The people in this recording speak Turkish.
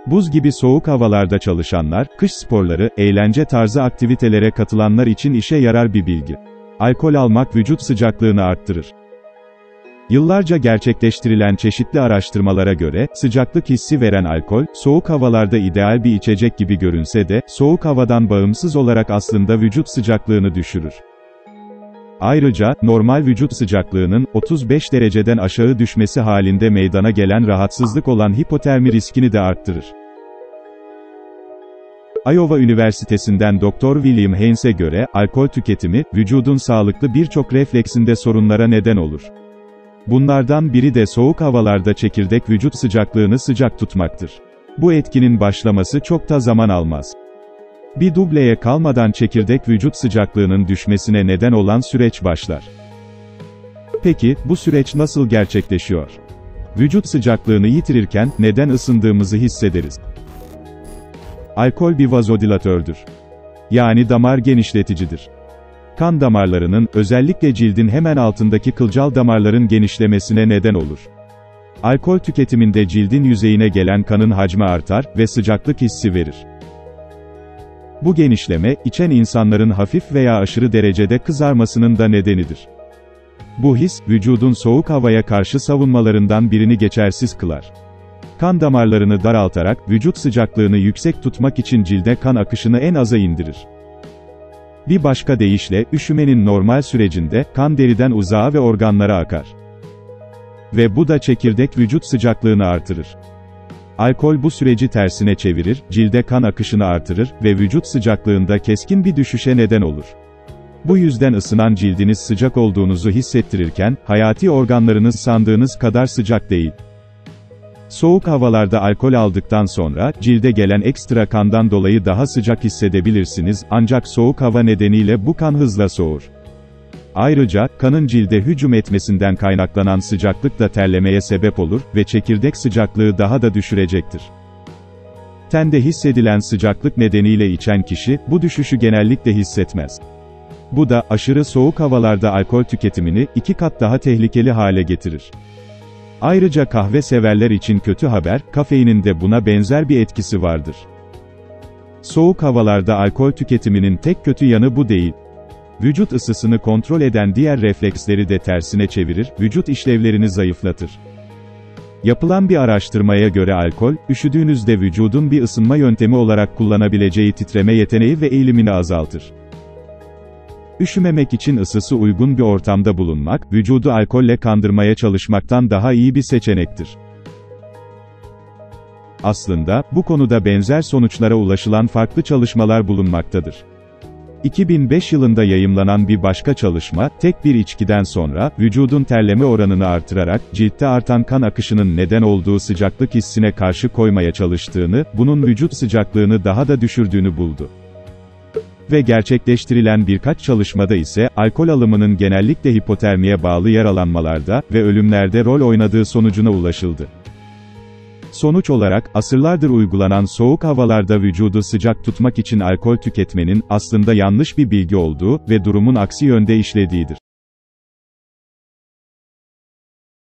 Buz gibi soğuk havalarda çalışanlar, kış sporları, eğlence tarzı aktivitelere katılanlar için işe yarar bir bilgi. Alkol almak vücut sıcaklığını arttırır. Yıllarca gerçekleştirilen çeşitli araştırmalara göre, sıcaklık hissi veren alkol, soğuk havalarda ideal bir içecek gibi görünse de, soğuk havadan bağımsız olarak aslında vücut sıcaklığını düşürür. Ayrıca, normal vücut sıcaklığının, 35 dereceden aşağı düşmesi halinde meydana gelen rahatsızlık olan hipotermi riskini de arttırır. Iowa Üniversitesi'nden Dr. William Haynes'e göre, alkol tüketimi, vücudun sağlıklı birçok refleksinde sorunlara neden olur. Bunlardan biri de soğuk havalarda çekirdek vücut sıcaklığını sıcak tutmaktır. Bu etkinin başlaması çok da zaman almaz. Bir dubleye kalmadan çekirdek vücut sıcaklığının düşmesine neden olan süreç başlar. Peki, bu süreç nasıl gerçekleşiyor? Vücut sıcaklığını yitirirken, neden ısındığımızı hissederiz? Alkol bir vazodilatördür. Yani damar genişleticidir. Kan damarlarının, özellikle cildin hemen altındaki kılcal damarların genişlemesine neden olur. Alkol tüketiminde cildin yüzeyine gelen kanın hacmi artar ve sıcaklık hissi verir. Bu genişleme, içen insanların hafif veya aşırı derecede kızarmasının da nedenidir. Bu his, vücudun soğuk havaya karşı savunmalarından birini geçersiz kılar. Kan damarlarını daraltarak, vücut sıcaklığını yüksek tutmak için cilde kan akışını en aza indirir. Bir başka deyişle, üşümenin normal sürecinde, kan deriden uzağa ve organlara akar. Ve bu da çekirdek vücut sıcaklığını artırır. Alkol bu süreci tersine çevirir, cilde kan akışını artırır ve vücut sıcaklığında keskin bir düşüşe neden olur. Bu yüzden ısınan cildiniz sıcak olduğunuzu hissettirirken, hayati organlarınız sandığınız kadar sıcak değil. Soğuk havalarda alkol aldıktan sonra, cilde gelen ekstra kandan dolayı daha sıcak hissedebilirsiniz, ancak soğuk hava nedeniyle bu kan hızla soğur. Ayrıca, kanın cilde hücum etmesinden kaynaklanan sıcaklık da terlemeye sebep olur ve çekirdek sıcaklığı daha da düşürecektir. Tende hissedilen sıcaklık nedeniyle içen kişi, bu düşüşü genellikle hissetmez. Bu da, aşırı soğuk havalarda alkol tüketimini, 2 kat daha tehlikeli hale getirir. Ayrıca kahve severler için kötü haber, kafeinin de buna benzer bir etkisi vardır. Soğuk havalarda alkol tüketiminin tek kötü yanı bu değil. Vücut ısısını kontrol eden diğer refleksleri de tersine çevirir, vücut işlevlerini zayıflatır. Yapılan bir araştırmaya göre alkol, üşüdüğünüzde vücudun bir ısınma yöntemi olarak kullanabileceği titreme yeteneği ve eğilimini azaltır. Üşümemek için ısısı uygun bir ortamda bulunmak, vücudu alkolle kandırmaya çalışmaktan daha iyi bir seçenektir. Aslında, bu konuda benzer sonuçlara ulaşılan farklı çalışmalar bulunmaktadır. 2005 yılında yayımlanan bir başka çalışma, tek bir içkiden sonra, vücudun terleme oranını artırarak, ciltte artan kan akışının neden olduğu sıcaklık hissine karşı koymaya çalıştığını, bunun vücut sıcaklığını daha da düşürdüğünü buldu. Ve gerçekleştirilen birkaç çalışmada ise, alkol alımının genellikle hipotermiye bağlı yaralanmalarda ve ölümlerde rol oynadığı sonucuna ulaşıldı. Sonuç olarak, asırlardır uygulanan soğuk havalarda vücudu sıcak tutmak için alkol tüketmenin, aslında yanlış bir bilgi olduğu ve durumun aksi yönde işlediğidir.